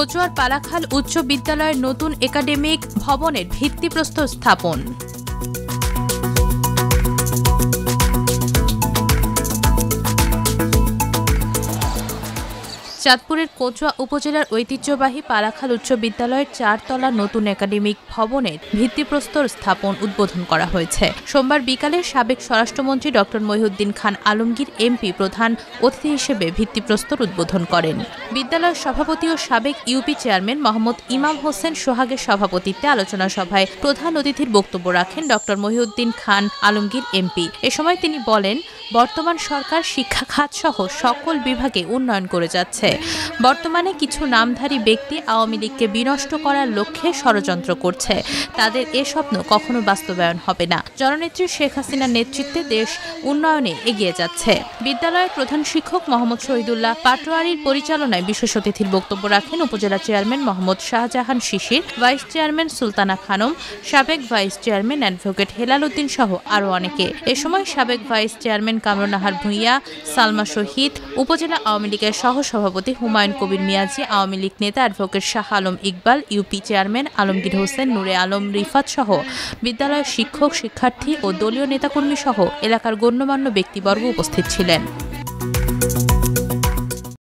কচুয়ার পালাখাল উচ্চ বিদ্যালয়ের নতুন একাডেমিক ভবনের ভিত্তিপ্রস্তর স্থাপন। চাঁদপুরের কচুয়া উপজেলার ঐতিহ্যবাহী পালাখাল উচ্চ বিদ্যালয়ের 4 তলা নতুন একাডেমিক ভবনের ভিত্তিপ্রস্তর স্থাপন উদ্বোধন করা হয়েছে। সোমবার বিকালে সাবেক স্বরাষ্ট্রমন্ত্রী ডক্টর মহিউদ্দিন খান আলমগীর এমপি প্রধান অতিথি হিসেবে ভিত্তিপ্রস্তর উদ্বোধন করেন। বিদ্যালয়ের সভাপতি ও সাবেক ইউপি চেয়ারম্যান মোহাম্মদ ইমাম হোসেন সোহাগের সভাপতিত্বে আলোচনা সভায় প্রধান অতিথির বক্তব্য রাখেন ডক্টর মহিউদ্দিন খান আলমগীর এমপি। এ সময় তিনি বলেন, বর্তমান সরকার শিক্ষা খাত সহ সকল বিভাগে উন্নয়ন করে যাচ্ছে। বর্তমানে কিছু নামধারী ব্যক্তি আওয়ামী লীগকে বিনষ্ট করার লক্ষ্যে ষড়যন্ত্র করছে। তাদের এ স্বপ্ন কখনো বাস্তবায়ন হবে না। জননেত্রী শেখ হাসিনার নেতৃত্বে দেশ উন্নয়নে এগিয়ে যাচ্ছে। বিদ্যালয়ের প্রধান শিক্ষক মোহাম্মদ শহীদুল্লাহ পাটোয়ারির পরিচালনায় বিশেষ অতিথির বক্তব্য রাখেন উপজেলা chairman Mohammad Shahjahan Shishir, vice chairman Sultana Khanam, সাবেক vice chairman advocate Helal Uddin সহ আরও অনেকে। এ সময় সাবেক ভাইস চেয়ারম্যান কামরুন্নাহার ভূঁইয়া, সালমা শহীদ, উপজেলা আওয়ামী লীগের সহসভাপতি হুমায়ুন কবির মিয়াজি, আওয়ামী লীগ নেতা advocate Shah Alam Iqbal, UP chairman Alamgir Hossain, Nure Alam Rifat সহ বিদ্যালয়ের শিক্ষক, শিক্ষার্থী ও দলীয় নেতাকর্মী সহ এলাকার গণ্যমান্য ব্যক্তিবর্গ উপস্থিত ছিলেন।